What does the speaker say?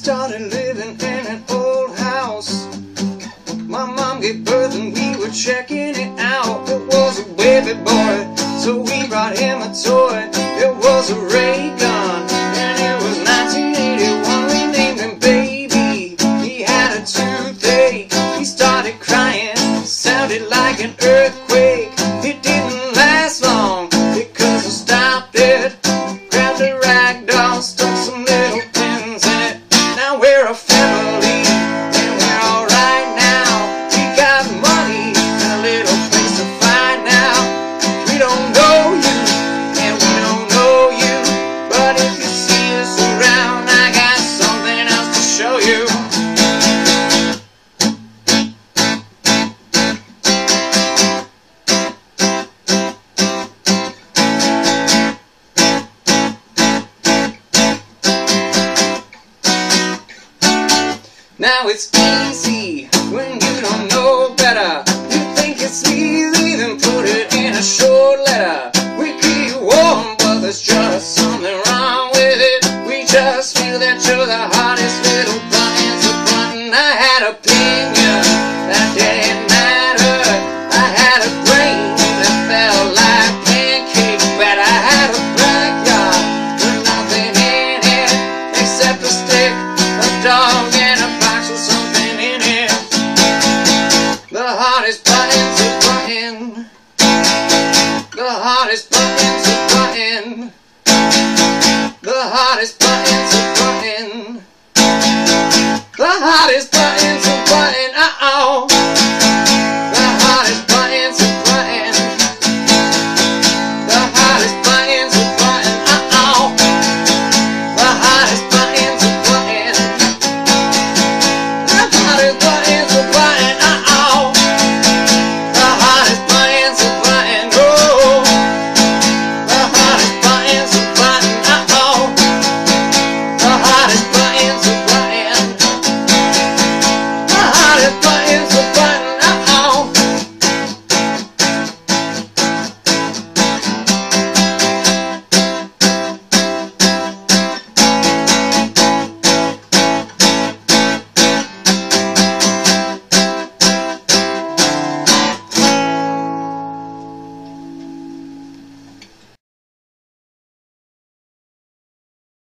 started living in an old house. My mom gave birth and we were checking it out. It was a baby boy, so we brought him a toy. It was a ray gun, and it was 1981. We named him Baby. He had a toothache, he started crying, sounded like an earthquake. It didn't last long because I stopped it. Grabbed a rag doll, stuck some little pins in it. Now we're a family, and we're alright now. We got money and a little place to find now. We don't know you, and we don't know you, but if you see us around, I got something else to show you. Now it's easy when you don't know better. You think it's easy, then put it in a short letter. We keep warm, but there's just something wrong with it. We just feel that you're the hottest little button's a button. I had a opinion that didn't matter. I had a brain that felt like pancake batter. I had a backyard with nothing in it except a stick, a dog, and a box with something in it. The hottest button's a button. The hottest button's a button. The hottest button's a button. The hottest button's a button. Uh-oh. The hottest button's a button. The hottest button's a button. Uh-oh. The hottest button's a button. The hottest button's a button. Uh-oh. The hottest button's a button. Oh. The hottest button's a button. Uh-oh. The hottest button's a button. The hottest button's a button.